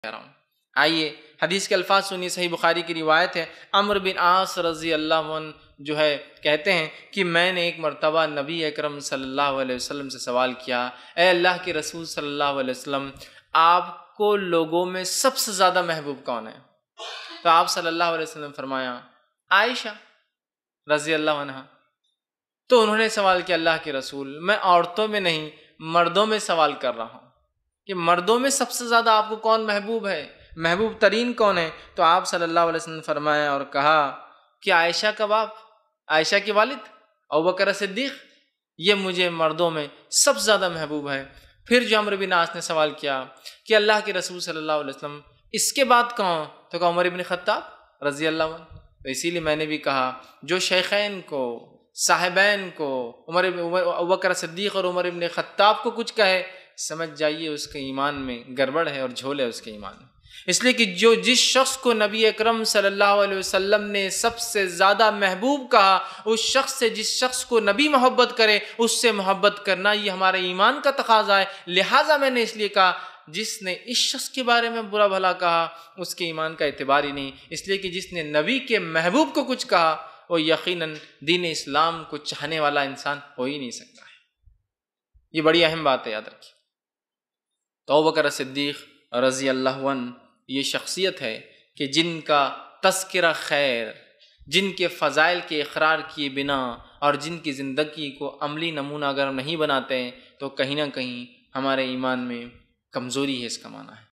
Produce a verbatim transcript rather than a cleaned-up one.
کہہ رہا ہوں۔ آئیے حدیث کے الفاظ سنیے، صحیح بخاری کی روایت ہے، عمرو بن عاص رضی اللہ عنہ جو ہے کہتے ہیں کہ میں نے ایک مرتبہ نبی اکرم صلی اللہ علیہ وسلم سے سوال کیا، اے اللہ کے رسول صلی اللہ علیہ وسلم، آپ کو لوگوں میں سب سے زیادہ محبوب کون ہے؟ تو آپ صلی اللہ علیہ وسلم فرمایا عائشہ رضی اللہ عنہ۔ تو انہوں نے سوال کیا اللہ کے رسول، میں عورتوں میں نہیں مردوں میں سوال کر رہا ہوں کہ مردوں میں سب سے زیادہ آپ کو کون محبوب ہے، محبوب ترین کون ہے؟ تو آپ صلی اللہ علیہ وسلم نے فرمایا اور کہا کہ عائشہ کا باپ، عائشہ کے والد ابوبکر صدیق، یہ مجھے مردوں میں سب سے زیادہ محبوب ہے۔ پھر جو عمرو بن عاص نے سوال کیا کہ اللہ کے رسول صلی اللہ علیہ وسلم اس کے بعد کون؟ تو کہا عمر بن خطاب رضی اللہ عنہ۔ تو اسی لیے میں نے بھی کہا جو شیخین کو، صاحبین کو، عمر ابوبکر صدیق اور عمر بن خطاب کو کچھ کہے، سمجھ جائیے اس کے ایمان میں گڑبڑ ہے اور جھول ہے اس کے ایمان میں۔ اس لیے کہ جو جس شخص کو نبی اکرم صلی اللہ علیہ وسلم نے سب سے زیادہ محبوب کہا، اس شخص سے جس شخص کو نبی محبت کرے اس سے محبت کرنا یہ ہمارے ایمان کا تقاضا ہے۔ لہٰذا میں نے اس لیے کہا جس نے اس شخص کے بارے میں برا بھلا کہا اس کے ایمان کا اعتبار ہی نہیں، اس لیے کہ جس نے نبی کے محبوب کو کچھ کہا وہ یقیناً دین اسلام کو چاہنے والا انسان ہو ہی نہیں سکتا ہے۔ یہ بڑی اہم بات ہے، یاد رکھیے۔ تو ابوبکر صدیق رضی اللہ عنہ یہ شخصیت ہے کہ جن کا تذکرہ خیر، جن کے فضائل کے اقرار کیے بنا اور جن کی زندگی کو عملی نمونہ اگر ہم نہیں بناتے ہیں تو کہیں نہ کہیں ہمارے ایمان میں کمزوری ہے، اس کا معنی ہے۔